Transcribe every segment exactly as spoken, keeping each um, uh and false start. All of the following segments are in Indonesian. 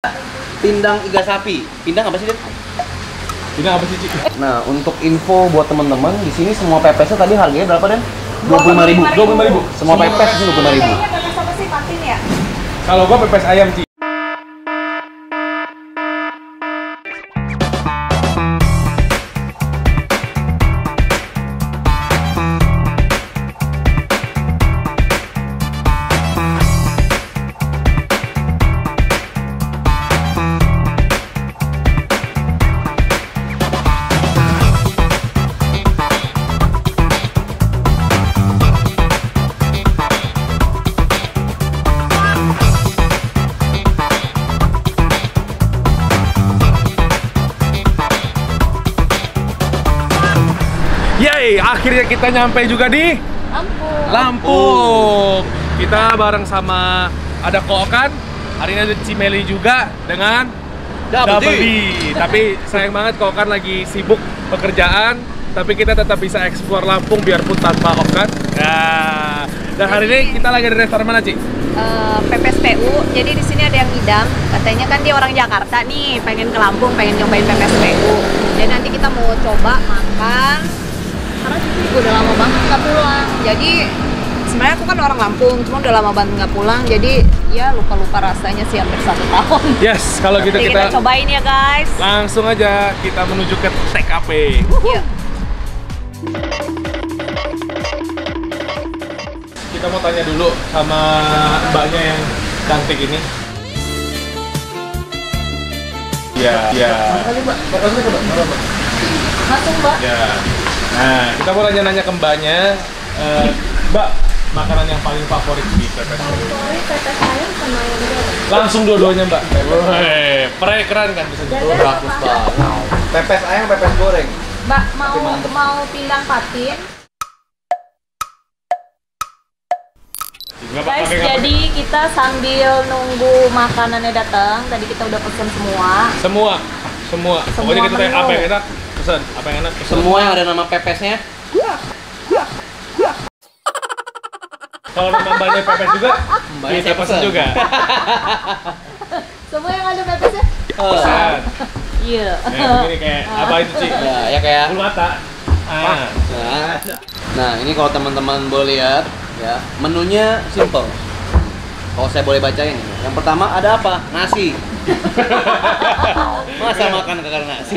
Pindang iga sapi. Pindang apa sih, Den? Pindang apa sih, Ci? Nah, untuk info buat teman-teman, di sini semua pepesnya tadi harganya berapa, Den? dua puluh lima ribu. dua puluh lima ribu. Semua pepes ini dua puluh lima ribu. Kayaknya pepes apa sih, patin ya? Kalau gua pepes ayam, Ci. Yeay, akhirnya kita nyampe juga di Lampung. Lampung. Kita bareng sama ada Kookan. Hari ini ada Cimeli juga dengan Double D. D. Tapi sayang banget Kookan lagi sibuk pekerjaan. Tapi kita tetap bisa eksplor Lampung biarpun tanpa Kookan. Nah, dan hari ini kita lagi di restoran mana, Ci? Uh, pepes P U. Jadi di sini ada yang ngidam. Katanya kan dia orang Jakarta nih, pengen ke Lampung, pengen nyobain pepes P U. Dan nanti kita mau coba makan. Karena gue udah lama banget nggak pulang. Jadi sebenarnya aku kan orang Lampung, cuma udah lama banget nggak pulang. Jadi ya lupa-lupa rasanya sih hampir satu tahun. Yes, kalau gitu Nanti kita, kita cobain ya guys. langsung aja kita menuju ke T K P. Yuk. Kita mau tanya dulu sama mbaknya yang cantik ini. Ya, ya. Makasih, Mbak. Makasih, Mbak. Mbak. Langsung mbak. Ya. Nah, kita mau nanya-nanya ke mbaknya, uh, Mbak, makanan yang paling favorit di pepes? Favorit pepes ayam sama ayam goreng. Langsung dua-duanya, Mbak. Wih, pere keren kan bisa Dan- gitu. dan- Bagus banget. Pepes ayam, pepes goreng. Mbak mau Tapi mantep. mau pindang patin. Nggak, Pak, Guys, pakai nggak jadi kita sambil nunggu makanannya datang. Tadi kita udah pesen semua. pakai? Semua, semua. Semua Pokoknya kita tanya menu. apa yang enak, pesan. Apa yang enak, pesan. Semua yang ada nama pepesnya. Kalau nama mbaknya pepes juga, Mbaknya kita saya pesan pesan. juga. Semua yang ada pepesnya? Pesan. Iya. Nah, begini kayak apa itu, Ci? Ya, ya kayak. Bulu mata. Ah. Nah, nah, ini kalau teman-teman boleh lihat, ya menunya simple. Kalau saya boleh bacain, yang pertama ada apa? Nasi. Masa makan karena nasi?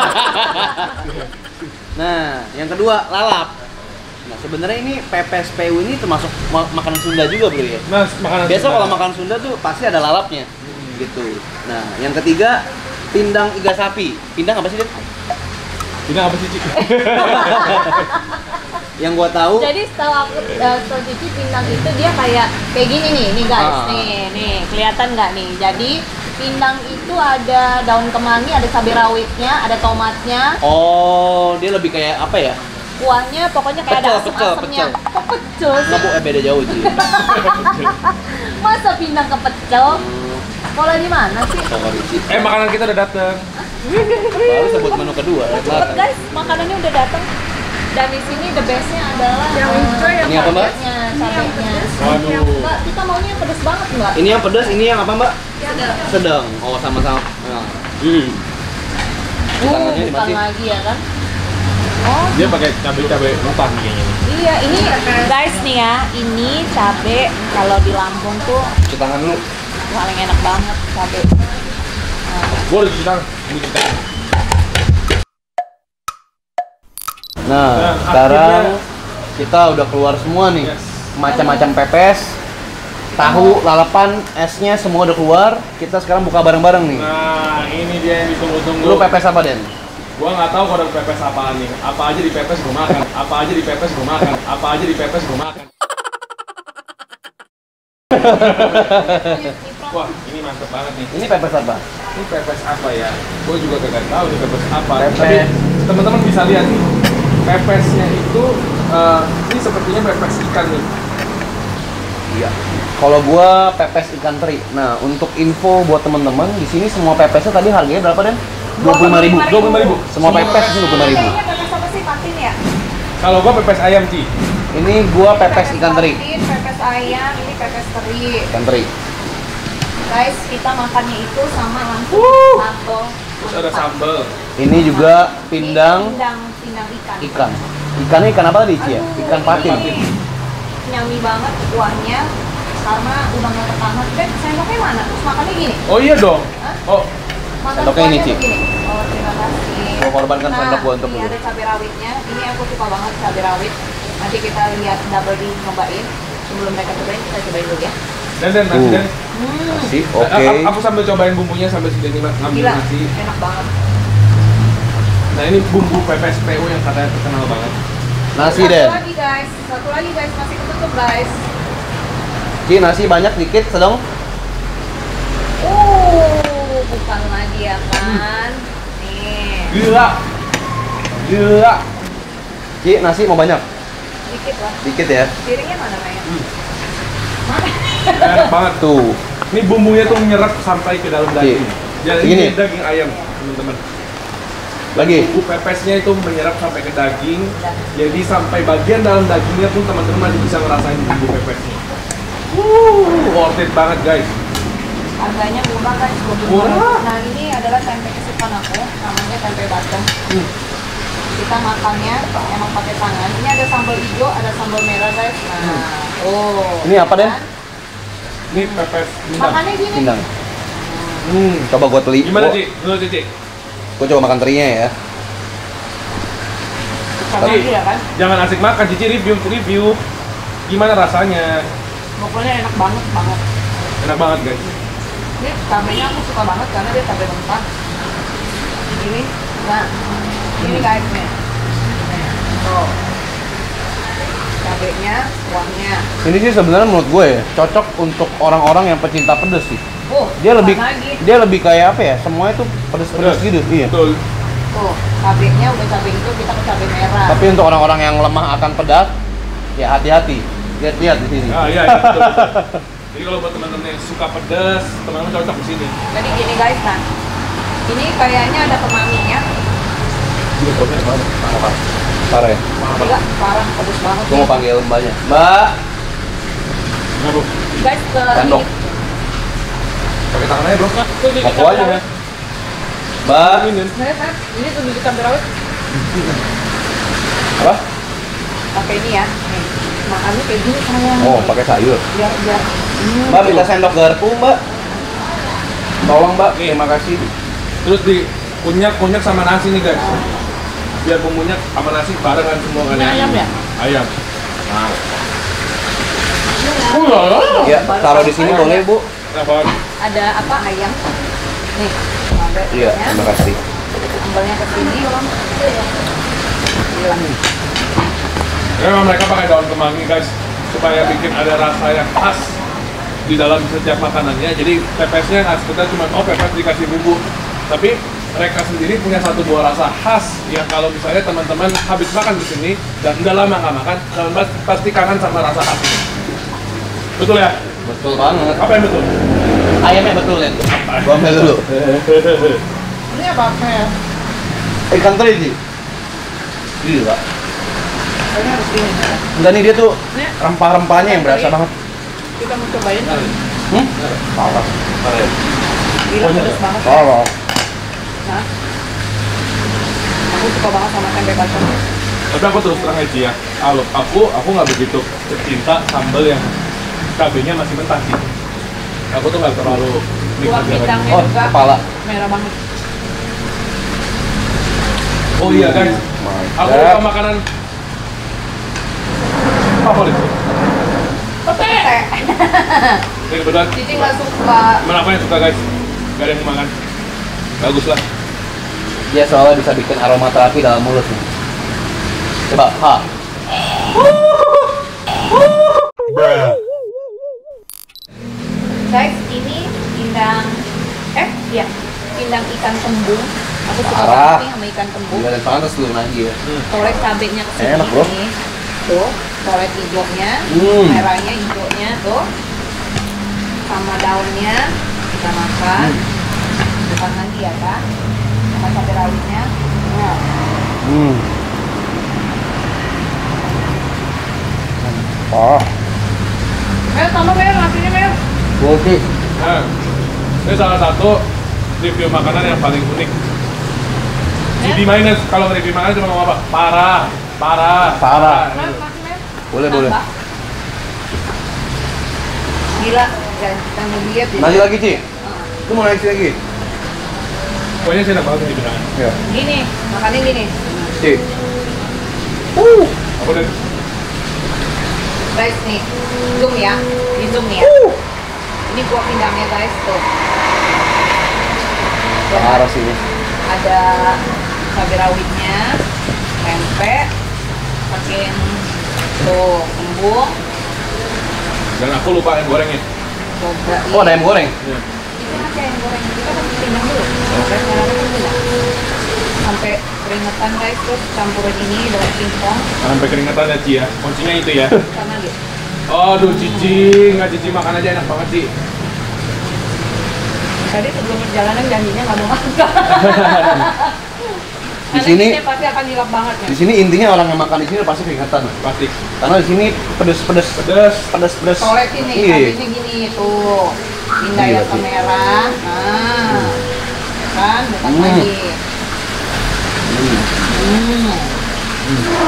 Nah, yang kedua lalap. Nah, sebenarnya ini pepes P U ini termasuk ma- makanan Sunda juga, Bro ya. Mas, makanan Biasa Sunda. kalau makan Sunda tuh pasti ada lalapnya, gitu. Nah, yang ketiga pindang iga sapi. Pindang apa sih, Den? Pindang apa sih, Ci? Yang gua tahu. Jadi setahu aku, eh, setahu Cici pindang itu dia kayak kayak gini nih, nih guys, Ah. nih, nih kelihatan nggak nih? Jadi pindang itu ada daun kemangi, ada cabai rawitnya, ada tomatnya, Oh, dia lebih kayak apa ya? kuahnya pokoknya kayak Pecel, ada pecel, asam-asamnya. pecel. Kok pecel Enggak, Bu, sih? eh, beda jauh sih. Masa pindang ke pecel? Hmm, Kalau di mana sih? favorit sih. Eh, makanan kita udah dateng. Baru sebut menu kedua. Cepet guys, makanannya udah datang. Dan di sini the bestnya adalah Yang eh, hijau yang Ini apa, Mbak? cabenya, cabenya. Waduh. Mbak, kita maunya yang pedas banget mbak. Ini yang pedas, ini yang apa, Mbak? Sedang. Sedang. Oh, sama-sama. Nah. Hmm. Uh, Tangannya bukan dimasukin. lagi ya kan? Oh, Dia pakai cabai-cabai mentah nih kayaknya. iya, ini guys nih ya, ini cabe kalau di Lampung tuh Cuci tangan dulu. paling enak banget cabe. Nah, Gua udah cuci tangan. Ini cuci tangan. Nah, Dan sekarang akhirnya- kita udah keluar semua nih. Yes. Macam-macam pepes, tahu, lalapan, esnya semua udah keluar. Kita sekarang buka bareng-bareng nih. Nah, ini dia yang ditunggu-tunggu. Lu pepes apa, Den? Gua nggak tahu kalau ada pepes apaan nih. Apa aja di pepes gua makan. Apa aja di pepes gua makan. Apa aja di pepes gua makan. Wah, ini mantep banget nih. Ini pepes apa? Ini pepes apa ya? Gua juga gak tahu nih pepes apa. Pepes. Tapi teman-teman bisa lihat nih. Pepesnya itu eh, ini sepertinya pepes ikan nih. Iya. Kalau gua pepes ikan teri. Nah, untuk info buat teman-teman, di sini semua pepesnya tadi harganya berapa, Den? dua puluh lima ribu. dua puluh lima ribu. Semua pepes ini dua puluh lima ribu. Kayaknya pepes apa sih, patin ya? Kalau gua pepes ayam, Ci. Ini gua pepes ikan teri. patin, pepes ayam, ini pepes teri. Ikan teri. Guys, kita makannya itu sama langsung Wuh. sambal. Terus ada sambal. Ini juga pindang Pindang, pindang ikan. ikan. Ikannya ikan apa tadi, Ci ya? Aduh, Ikan patin. ini Nyami banget kuahnya karena udah nggak ketahan. Dan sendoknya mana? Terus makannya gini. Oh iya dong. Hah? Oh, Makan Sendoknya ini, kuahnya Ci. begini. Oh, terima kasih. Gua korbankan Nah, sendok gua untuk ini dulu. ada cabai rawitnya. Ini aku suka banget cabai rawit. Nanti kita lihat double di nyobain. Sebelum mereka cobain, kita cobain dulu ya. dan dan nasi Uh. dan. Hmm, Nasi, Eh, oke. aku- Aku sambil cobain bumbunya sambil si Denny ngambil gila, nasi. enak banget. Nah ini bumbu pepes P U yang katanya terkenal banget. Nasi, Satu Den. lagi guys, satu lagi guys, masih ketutup guys. Ci, nasi banyak dikit, sedang. Uh, bukan lagi ya kan? Nih, Gila. Gila. Ci, nasi mau banyak? dikit lah. Dikit ya. Piringnya mana Maya? Hmm. Mana? Enak banget. Tuh. Ini bumbunya tuh menyerap sampai ke dalam daging. Jadi Segini. ini daging ayam, teman-teman. Lagi. Bumbu pepesnya itu menyerap sampai ke daging. Jadi sampai bagian dalam dagingnya pun teman-teman masih bisa ngerasain bumbu pepesnya. Wuh, worth it banget guys. Harganya murah guys, dua puluh Murah. ribu. Nah ini adalah tempe kesukaan aku, namanya tempe bacem. Hmm. Kita makannya emang pakai tangan. Ini ada sambal hijau, ada sambal merah guys. Nah, oh. Ini apa, Den? kan? Ini pepes pindang. Makannya gini. Pindang. Hmm. Coba gua teli. Gimana Gua- Ci? Menurut Cici? Gua coba makan terinya ya. Sama Cici, dia kan? jangan asik makan, Cici review review. Gimana rasanya? Pokoknya enak banget banget. Enak banget guys. Ini cabenya aku suka banget karena dia cabai mentah. Ini, nah, ini guys nih. Tuh. Cabenya, kuahnya. Ini sih sebenarnya menurut gue ya, cocok untuk orang-orang yang pecinta pedes sih. Oh, Dia lebih bukan lagi. dia lebih kayak apa ya? Semuanya tuh pedes-pedes Pedes. gitu. Iya. Betul. Tuh, cabenya udah cabai itu kita ke cabai merah. Tapi untuk orang-orang yang lemah akan pedas, ya hati-hati. Lihat-lihat di sini. Ah iya, iya betul, betul. Jadi kalau buat teman-teman yang suka pedas, teman-teman cocok di sini. Jadi gini guys, nah. Ini kayaknya ada pemaminya. Ini pedasnya banget. Parah. Parah ya. Gila, parah, pedes banget. Gue mau ya. panggil mbaknya. Mbak, Nah, bro. Guys, ke sendok. ini. Pakai tangannya, bro. Nah, tuh di Aku aja ya. Mbak, Ini. Nah, nah, ini tuh di cabai rawit. apa? Pakai ini ya. Nih. Makannya kayak gini sayang. Oh, pakai sayur. Biar biar. Hmm. Mbak, minta sendok garpu, Mbak. Tolong, Mbak. Terima kasih. Terus di kunyak-kunyak sama nasi nih, guys. Biar bumbunya sama nasi barengan semua kan. Ini ayam ya? Ayam. Nah. Oh, Uh, Ya, taruh di sini boleh, Bu. Kenapa? ada apa ayam? Nih, sampai Iya, terima kasih. sambalnya ke sini. Gila. Ya, memang mereka pakai daun kemangi, guys, supaya bikin ada rasa yang khas di dalam setiap makanannya. Jadi pepesnya nggak sekedar cuma oh pepes dikasih bumbu, tapi mereka sendiri punya satu dua rasa khas yang kalau misalnya teman-teman habis makan di sini dan udah lama nggak makan, teman-teman pasti kangen sama rasa khas ini. Betul ya? Betul banget. Apa yang betul? Ayamnya betul, ya. Gua ambil dulu. Ini apa ya? Ikan teri, Ji. Gila. Kayaknya harus ini. Enggak nih, dia tuh Ini rempah-rempahnya yang berasa banget. kita mau cobain. Hmm? Parah. Parah ya? Gila pedes banget. ya. Parah. Nah, aku suka banget sama tempe bacem. Tapi aku terus terang aja ya, kalau aku aku nggak begitu cinta sambal yang cabenya masih mentah sih. Aku tuh nggak terlalu Kuah nikmat yang pindangnya Oh, juga kepala. merah banget. Oh iya guys, aku Mantap. lupa makanan favorit. Pete. Ini kebetulan Cici nggak suka. mana aku yang suka guys, gak ada yang mau makan. Bagus lah. Dia soalnya bisa bikin aroma terapi dalam mulut nih. Coba, ha. Guys, ini pindang eh ya pindang ikan kembung. Aku suka Parah. banget nih sama ikan kembung. Gila, dan pantas lu lagi ya. Colek cabenya ke sini. Enak, bro. nih. Tuh, colek hijaunya, Hmm. merahnya, hijaunya tuh. Sama daunnya kita makan. Bukan lagi ya, Kak. Sama cabai rawitnya. Nah, Hmm. Oh, Mel, tambah Mel, nasinya Mel. gokil. Nah, Ini salah satu review makanan yang paling unik. Si D minus kalau review makanan cuma ngomong apa? Parah, parah, Parah. Mas, masih, Mas? Boleh, boleh. Nambah. Gila, jangan kita mau diet ya. Lagi lagi, Ci. Lu mau naik lagi? Pokoknya saya enak banget nih bilangan. Iya. Gini, makannya gini. Ci. Uh, apa deh? Guys nih, zoom ya, di zoom nih ya. Uh. Ini kuah pindangnya guys tuh. Ya, Parah sih ini. ada cabai rawitnya, tempe, pakai tuh kembung, Dan aku lupa ayam gorengnya. boba. Oh, ada ayam goreng. Iya. Itu masih ayam goreng. Kita kan pindang dulu. Oke. Sampai keringetan guys, terus campurin ini daun singkong Sampai keringetan ya Ci ya. Kuncinya itu ya. sama gitu. Aduh Cici, nggak Cici makan aja enak banget Ci. Tadi sebelum perjalanan janjinya nggak mau makan. Di Karena sini- kita pasti akan hilap banget ya. Di sini intinya orang yang makan di sini pasti keringetan. Pasti. Karena di sini pedes-pedes. Pedas. Pedes-pedes. Soalnya sini, Iya. cabenya gini tuh. Pindah Iya, ya ke Ci. merah. Nah, ya kan, bukan Hmm. lagi. Hmm. Hmm.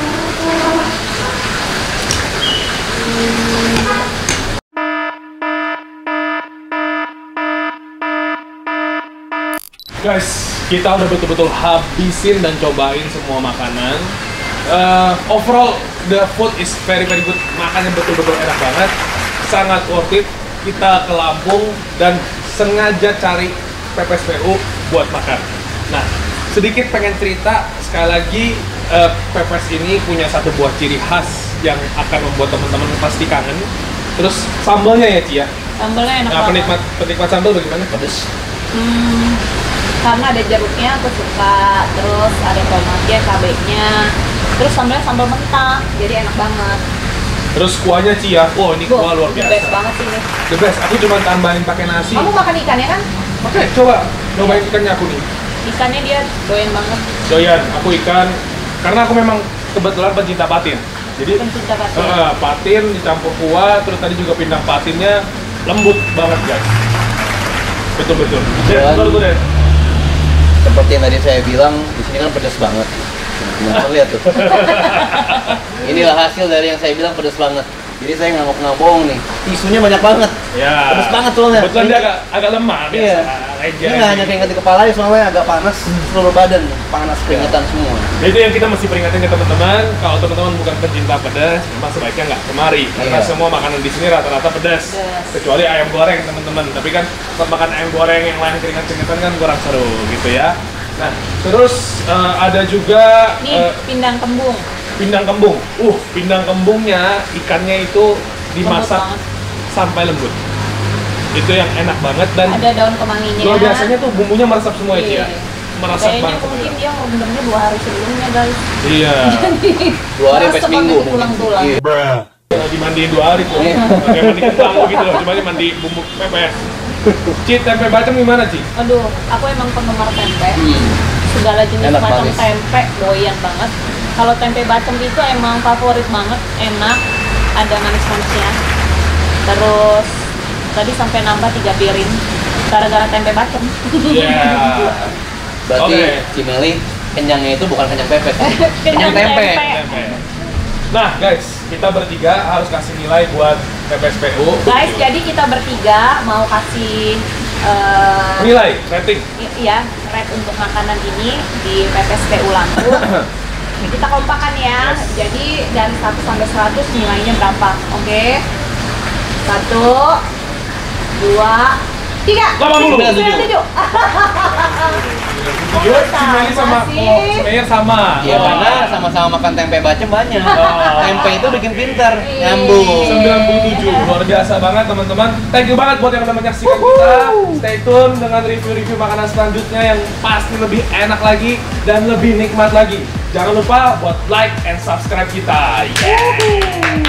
Guys, kita udah betul-betul habisin dan cobain semua makanan. Uh, overall, the food is very very good. Makannya betul-betul enak banget, sangat worth it. Kita ke Lampung dan sengaja cari pepes P U buat makan. Nah, sedikit pengen cerita sekali lagi. uh, Pepes ini punya satu buah ciri khas yang akan membuat teman-teman pasti kangen. Terus sambalnya ya Ci ya. Sambalnya enak Nah, banget. penikmat penikmat sambal bagaimana? Pedes. Hmm, karena ada jeruknya aku suka, terus ada tomatnya, cabenya, terus sambalnya sambal mentah, jadi enak banget. Terus kuahnya Ci ya. Wow, ini kuah luar The biasa. best banget sih ini. The best, aku cuma tambahin pakai nasi. Kamu makan ikannya kan? Oke, coba cobain ikannya aku nih. Ikannya dia doyan banget. Doyan, aku ikan karena aku memang kebetulan pencinta patin. Jadi Pencinta patin. eh, patin dicampur kuah, terus tadi juga pindang patinnya lembut banget guys. Betul betul. Den, Dan- betul betul Den. Seperti yang tadi saya bilang, di sini kan pedes banget. Teman-teman lihat tuh. Inilah hasil dari yang saya bilang pedes banget. Jadi saya nggak mau nggak bohong nih. Tisunya banyak banget. Ya. Pedes banget soalnya. Kebetulan dia agak agak lemah biasa. Iya. Aja. Ini nggak hanya keringat di kepala ya, soalnya agak panas seluruh badan, panas keringetan semua. Nah, itu yang kita mesti peringatin ke teman-teman. Kalau teman-teman bukan pecinta pedas, memang sebaiknya nggak kemari. Karena Iya. semua makanan di sini rata-rata pedas. Pedas. Kecuali ayam goreng teman-teman. Tapi kan kalau makan ayam goreng yang lain keringat-keringatan kan kurang seru gitu ya. Nah, terus eh, ada juga Nih, eh, pindang kembung. pindang kembung. Uh, pindang kembungnya ikannya itu dimasak Lembut banget. sampai lembut. Itu yang enak banget dan Ada daun kemanginya. luar biasanya tuh bumbunya meresap semua itu ya. Iya. Meresap Kayaknya banget. mungkin dia rendamnya dua hari sebelumnya guys. Iya. Dua hari sampai Meresap seminggu. banget tulang-tulang. Iya. Eh, dimandiin dua hari tuh. Iya. Kayak mandi kentang gitu loh, cuma mandi bumbu pepes. Ci, tempe bacem gimana Ci? Aduh, aku emang penggemar tempe. Hmm. Segala jenis Enak, macam manis. tempe doyan banget. Kalau tempe bacem itu emang favorit banget, enak, ada manis-manisnya. Terus tadi sampai nambah tiga piring gara-gara tempe bacem. Iya. Berarti Oke. Cimeli kenyangnya itu bukan kenyang pepes, kenyang Kenyang tempe. tempe. Tempe. Nah guys, kita bertiga harus kasih nilai buat pepes P U. Guys, jadi kita bertiga mau kasih eh, Nilai, rating. i- iya, rate untuk makanan ini di Pepes P U Lampung. Kita kompakan ya. Yes. Jadi dari satu sampai seratus nilainya berapa? Oke. Satu, dua, tiga. delapan puluh. Sembilan puluh tujuh. Jujur, Cimeli sama sih? oh, Cimeyer sama. Iya, Oh. karena sama-sama makan tempe bacem banyak. Oh. Tempe itu bikin pinter, Iya. nyambung. sembilan puluh tujuh, luar biasa banget teman-teman. Thank you banget buat yang udah menyaksikan kita. Stay tune dengan review-review makanan selanjutnya yang pasti lebih enak lagi dan lebih nikmat lagi. Jangan lupa buat like and subscribe kita. Yeah.